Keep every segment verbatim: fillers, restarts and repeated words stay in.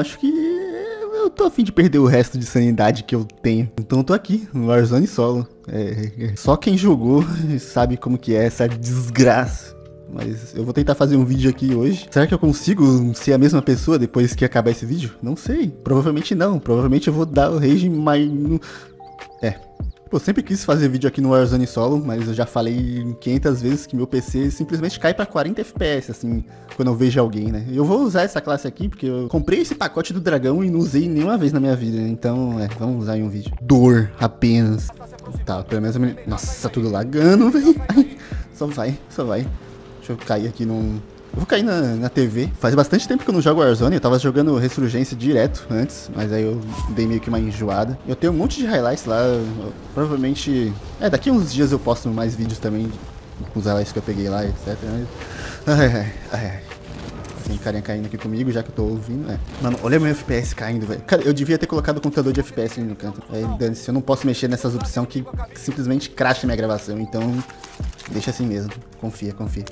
Acho que eu tô a fim de perder o resto de sanidade que eu tenho. Então eu tô aqui, no Warzone solo. É, é, só quem jogou sabe como que é essa desgraça. Mas eu vou tentar fazer um vídeo aqui hoje. Será que eu consigo ser a mesma pessoa depois que acabar esse vídeo? Não sei. Provavelmente não. Provavelmente eu vou dar o rage, mas... É. Pô, eu sempre quis fazer vídeo aqui no Warzone solo, mas eu já falei quinhentas vezes que meu P C simplesmente cai pra quarenta F P S, assim, quando eu vejo alguém, né? Eu vou usar essa classe aqui porque eu comprei esse pacote do dragão e não usei nenhuma vez na minha vida, então, é, vamos usar em um vídeo. Dor, apenas. Tá, pelo menos... Me... Nossa, tudo lagando, velho. Só vai, só vai. Deixa eu cair aqui num... Eu vou cair na, na T V. Faz bastante tempo que eu não jogo Warzone. Eu tava jogando Ressurgência direto antes, mas aí eu dei meio que uma enjoada. Eu tenho um monte de highlights lá. Eu, provavelmente... É, daqui a uns dias eu posto mais vídeos também com os highlights que eu peguei lá, etcétera. Ai, ai, ai. Tem carinha caindo aqui comigo, já que eu tô ouvindo. É. Mano, olha meu F P S caindo, velho. Cara, eu devia ter colocado o contador de F P S ali no canto. Aí, dane-se, eu não posso mexer nessas opções que, que simplesmente crasha minha gravação. Então, deixa assim mesmo. Confia, confia.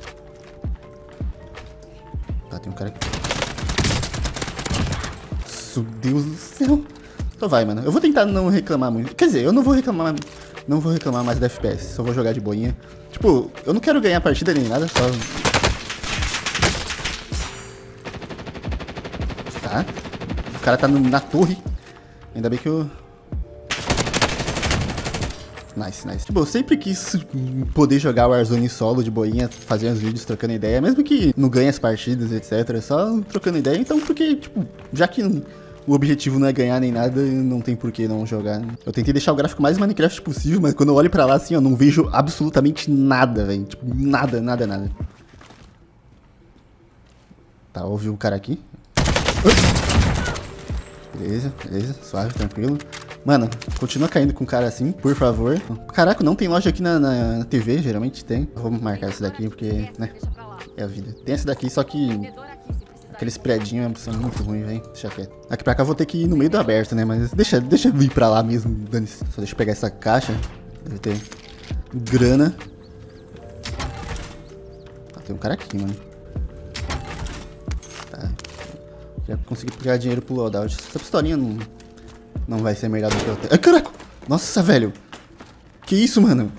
Tá, tem um cara aqui. Meu Deus do céu. Só vai, mano. Eu vou tentar não reclamar muito. Quer dizer, eu não vou reclamar. Não vou reclamar mais da F P S. Só vou jogar de boinha. Tipo, eu não quero ganhar a partida nem nada, só... Tá. O cara tá no, na torre. Ainda bem que eu... Nice, nice. Tipo, eu sempre quis poder jogar o Warzone solo de boinha, fazer uns vídeos trocando ideia, mesmo que não ganhe as partidas, etcétera. Só trocando ideia. Então, porque, tipo, já que o objetivo não é ganhar nem nada, não tem por que não jogar. Eu tentei deixar o gráfico mais Minecraft possível, mas quando eu olho pra lá, assim, ó, não vejo absolutamente nada, velho. Tipo, nada, nada, nada. Tá, ouviu o cara aqui? Beleza, beleza, suave, tranquilo. Mano, continua caindo com o cara assim, por favor. Caraca, não tem loja aqui na, na, na T V, geralmente tem. Vamos marcar esse daqui porque, né, é a vida. Tem esse daqui, só que aqueles predinhos são muito ruins, velho. Deixa quieto. Aqui pra cá eu vou ter que ir no meio do aberto, né, mas deixa, deixa eu ir pra lá mesmo, dane-se. Só deixa eu pegar essa caixa. Deve ter grana. Ah, tem um cara aqui, mano. Tá. Já consegui pegar dinheiro pro loadout. Essa pistolinha não... Não vai ser melhor do que eu tenho. Ai, caraca! Nossa, velho! Que isso, mano?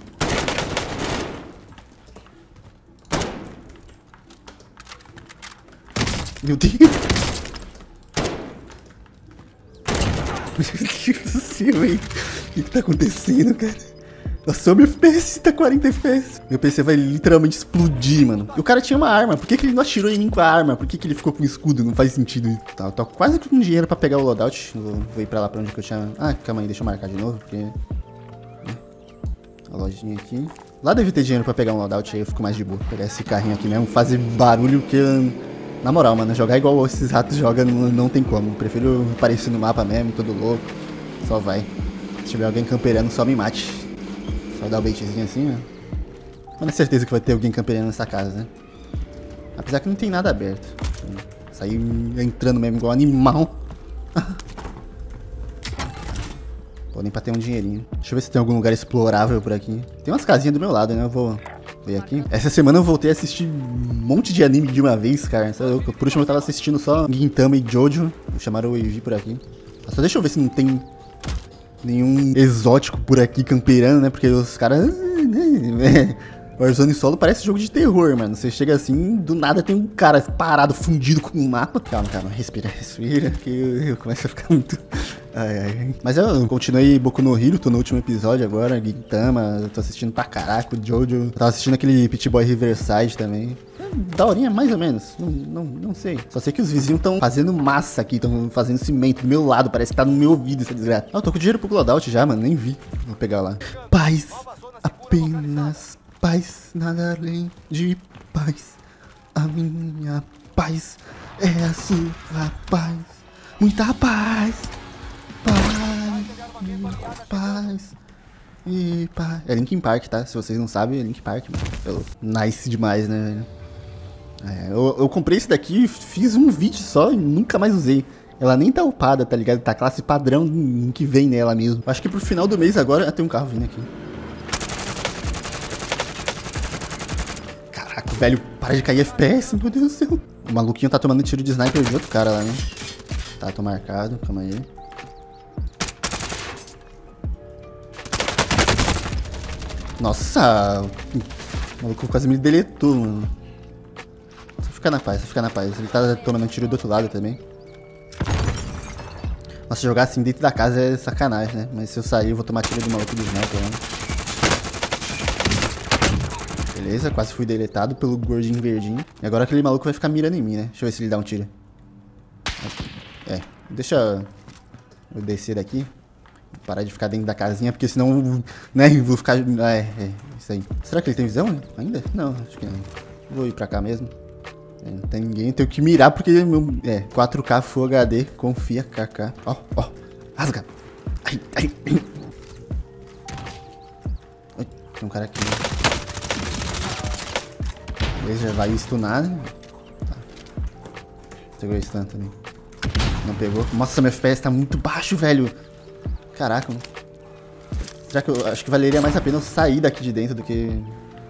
Meu Deus! Meu Deus do céu, hein? O que que tá acontecendo, cara? Nossa, meu F P S tá quarenta F P S. Meu P C vai literalmente explodir, mano. E o cara tinha uma arma. Por que que ele não atirou em mim com a arma? Por que que ele ficou com o escudo? Não faz sentido. Tá, eu tô quase com dinheiro pra pegar o loadout. Vou, vou ir pra lá pra onde que eu tinha... Ah, calma aí, deixa eu marcar de novo, porque... A lojinha aqui. Lá deve ter dinheiro pra pegar um loadout, aí eu fico mais de boa. Vou pegar esse carrinho aqui mesmo, fazer barulho que... Na moral, mano, jogar igual esses ratos jogam não, não tem como. Prefiro aparecer no mapa mesmo, todo louco. Só vai. Se tiver alguém camperando, só me mate. Só dar o baitzinho assim, ó. Mas é certeza que vai ter alguém camperando nessa casa, né? Apesar que não tem nada aberto. Sair entrando mesmo igual animal. Pô, nem pra ter um dinheirinho. Deixa eu ver se tem algum lugar explorável por aqui. Tem umas casinhas do meu lado, né? Eu vou ver aqui. Essa semana eu voltei a assistir um monte de anime de uma vez, cara. Por último eu tava assistindo só Gintama e Jojo. Chamaram o Eiji por aqui. Só deixa eu ver se não tem... nenhum exótico por aqui camperando, né? Porque os caras... O Warzone solo parece jogo de terror, mano. Você chega assim, do nada tem um cara parado, fundido com o mapa. Calma, calma. Respira, respira. Que eu, eu começo a ficar muito... Ai, ai. Mas eu continuei Boku no Hero. Tô no último episódio agora. Gintama. Eu tô assistindo pra caraca o Jojo. Eu tava assistindo aquele Pit Boy Riverside também. Daorinha, mais ou menos. Não, não, não sei. Só sei que os vizinhos estão fazendo massa aqui. Estão fazendo cimento do meu lado. Parece que tá no meu ouvido essa desgraça. Ah, eu tô com dinheiro pro loadout já, mano. Nem vi. Vou pegar lá. Paz. Apenas paz. Nada além de paz. A minha paz é a sua paz. Muita paz. Paz. Paz. E paz. É Linkin Park, tá? Se vocês não sabem, é Linkin Park, mano. Nice demais, né, velho? É, eu, eu comprei esse daqui, fiz um vídeo só e nunca mais usei. Ela nem tá upada, tá ligado? Tá classe padrão que vem nela mesmo. Acho que pro final do mês agora... Ah, tem um carro vindo aqui. Caraca, velho, para de cair F P S, meu Deus do céu. O maluquinho tá tomando tiro de sniper de outro cara lá, né? Tá, tô marcado, calma aí. Nossa! O maluco quase me deletou, mano. Só ficar na paz, só ficar na paz. Ele tá tomando um tiro do outro lado também. Nossa, jogar assim dentro da casa é sacanagem, né? Mas se eu sair, eu vou tomar tiro do maluco do sniper, né? Beleza, quase fui deletado pelo gordinho verdinho. E agora aquele maluco vai ficar mirando em mim, né? Deixa eu ver se ele dá um tiro. É, deixa eu descer daqui. Parar de ficar dentro da casinha, porque senão, né, eu vou ficar... É, é, isso aí. Será que ele tem visão ainda? Não, acho que não. Vou ir pra cá mesmo. É, não tem ninguém, tenho que mirar porque meu, é, quatro K Full H D, confia, K K. Ó, ó, rasga. Ai, ai, ai. Ai, tem um cara aqui. Beleza, já vai stunar, né? Tá. Segurei stun também. Não pegou. Nossa, meu F P S tá muito baixo, velho. Caraca, mano. Será que eu acho que valeria mais a pena eu sair daqui de dentro do que...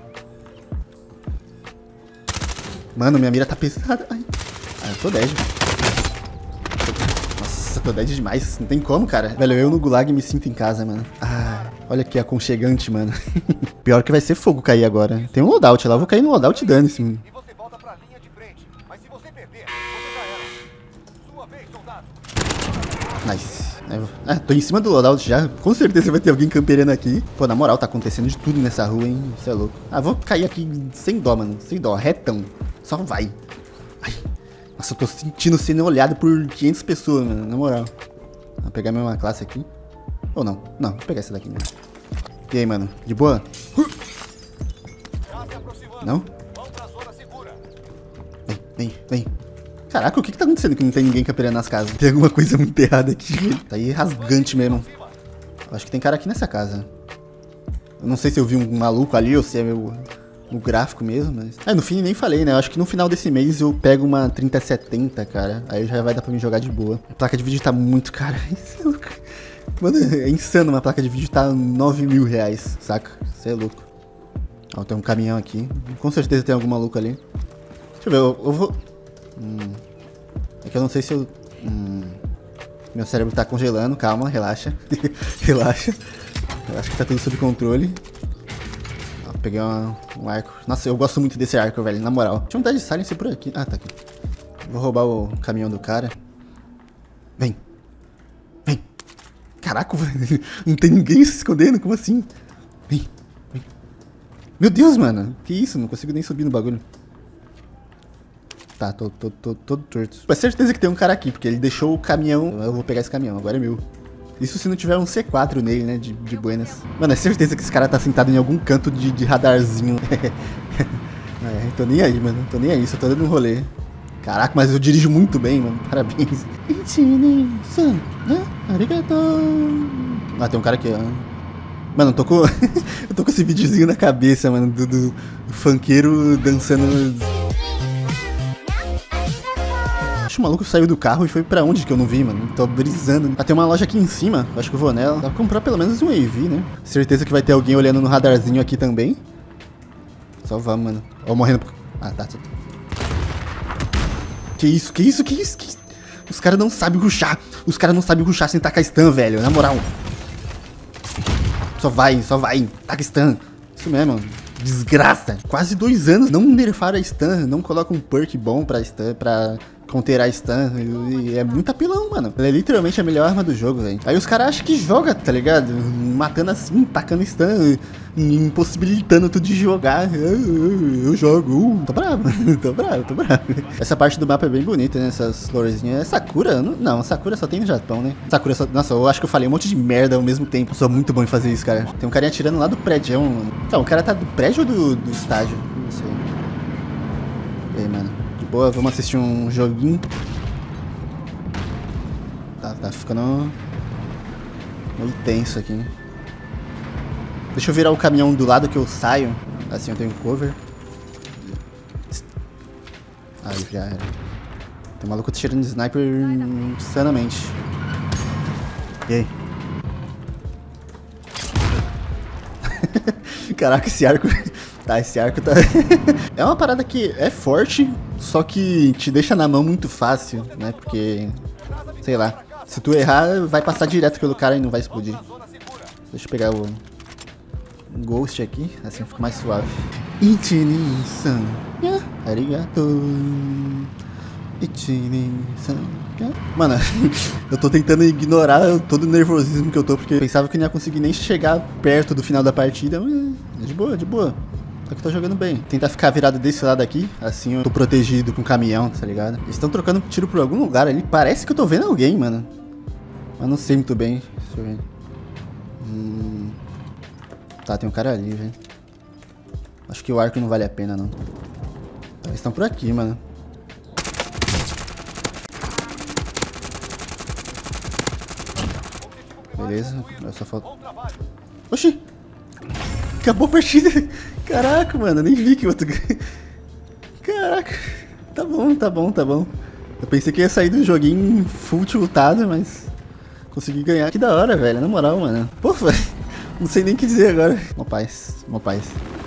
Mano, minha mira tá pesada. Ai. Ah, eu tô dead. Nossa, tô dead demais. Não tem como, cara. Velho, eu no Gulag me sinto em casa, mano. Ah, olha que aconchegante, mano. Pior que vai ser fogo cair agora. Tem um loadout lá. Eu vou cair no loadout e dane-se, mano. E você volta pra linha de frente. Mas se você perder, você já era. Sua vez, soldado. Nice. Ah, tô em cima do loadout já. Com certeza vai ter alguém camperando aqui. Pô, na moral, tá acontecendo de tudo nessa rua, hein? Isso é louco. Ah, vou cair aqui sem dó, mano. Sem dó, retão. Só vai. Ai. Nossa, eu tô sentindo sendo olhado por quinhentas pessoas, mano. Na moral. Vou pegar a mesma classe aqui. Ou não? Não, vou pegar essa daqui mesmo. E aí, mano? De boa? Não? Vem, vem, vem. Caraca, o que que tá acontecendo que não tem ninguém camperando nas casas? Tem alguma coisa muito errada aqui. Tá aí rasgante mesmo. Acho que tem cara aqui nessa casa. Eu não sei se eu vi um maluco ali ou se é meu... o gráfico mesmo, mas... É, no fim nem falei, né? Eu acho que no final desse mês eu pego uma trinta setenta, cara. Aí já vai dar pra me jogar de boa. A placa de vídeo tá muito cara. Isso é louco. Mano, é insano. Uma placa de vídeo tá nove mil reais, saca? Isso é louco. Ó, tem um caminhão aqui. Com certeza tem algum maluco ali. Deixa eu ver, eu, eu vou... Hum... É que eu não sei se eu... Hum... Meu cérebro tá congelando. Calma, relaxa. Relaxa. Eu acho que tá tudo sob controle. Peguei uma, um arco. Nossa, eu gosto muito desse arco, velho, na moral. Tinha um Dead Silence por aqui. Ah, tá aqui. Vou roubar o caminhão do cara. Vem. Vem. Caraca, velho. Não tem ninguém se escondendo, como assim? Vem. Vem. Meu Deus, mano. Que isso? Não consigo nem subir no bagulho. Tá, tô, tô, tô todo torto. É certeza que tem um cara aqui, porque ele deixou o caminhão. Eu vou pegar esse caminhão, agora é meu. Isso se não tiver um C quatro nele, né, de, de buenas. Mano, é certeza que esse cara tá sentado em algum canto de, de radarzinho. É, tô nem aí, mano. Tô nem aí, só tô dando um rolê. Caraca, mas eu dirijo muito bem, mano. Parabéns. Ah, tem um cara aqui, ó. Mano, eu tô com... eu tô com esse videozinho na cabeça, mano, do, do funkeiro dançando... Acho que o maluco saiu do carro e foi pra onde que eu não vi, mano. Tô brisando. Ah, tem uma loja aqui em cima. Acho que eu vou nela. Dá pra comprar pelo menos um A V, né? Certeza que vai ter alguém olhando no radarzinho aqui também. Só vamos, mano. Ó, morrendo. Ah, tá. Que isso, que isso, que isso? Que isso? Os caras não sabem rushar. Os caras não sabem rushar sem tacar stun, velho. Na moral. Só vai, só vai. Taca stun. Isso mesmo, mano. Desgraça. Quase dois anos não nerfaram a stun. Não colocam um perk bom pra stun, pra... conter a stun, e é muito apelão, mano. Ela é literalmente a melhor arma do jogo, velho. Aí os caras acham que joga, tá ligado? Matando assim, tacando stun, impossibilitando tu de jogar. Eu, eu, eu jogo, uh, tô bravo, tô bravo, tô bravo. Essa parte do mapa é bem bonita, né? Essas florzinhas. É Sakura? Não, não, Sakura só tem no Japão, né? Sakura só... Nossa, eu acho que eu falei um monte de merda ao mesmo tempo. Eu sou muito bom em fazer isso, cara. Tem um carinha atirando lá do prédio, mano. Então, o cara tá do prédio ou do, do estádio? Não sei. E aí, mano? Boa, vamos assistir um joguinho. Tá, tá ficando meio tenso aqui. Deixa eu virar o caminhão do lado que eu saio. Assim eu tenho cover. Aí já era. Tem um maluco tirando de sniper insanamente. E aí? Caraca, esse arco... Tá, esse arco tá... É uma parada que é forte, só que te deixa na mão muito fácil, né? Porque... Sei lá. Se tu errar, vai passar direto pelo cara e não vai explodir. Deixa eu pegar o Ghost aqui, assim fica mais suave. Ichini-san, arigato. Ichini-san. Mano, eu tô tentando ignorar todo o nervosismo que eu tô, porque eu pensava que eu não ia conseguir nem chegar perto do final da partida, mas de boa, de boa. Só que eu tô jogando bem. Tentar ficar virado desse lado aqui, assim eu tô protegido com o caminhão, tá ligado? Eles estão trocando tiro por algum lugar ali, parece que eu tô vendo alguém, mano. Mas não sei muito bem. Deixa eu ver. Hum... Tá, tem um cara ali, velho. Acho que o arco não vale a pena, não. Eles estão por aqui, mano. Beleza, eu só falta... Oxi! Acabou a partida! Caraca, mano, eu nem vi que o outro... Caraca! Tá bom, tá bom, tá bom. Eu pensei que ia sair do joguinho full tiltado, mas... Consegui ganhar. Que da hora, velho, na moral, mano. Pô, não sei nem o que dizer agora. Mó paz, mó paz.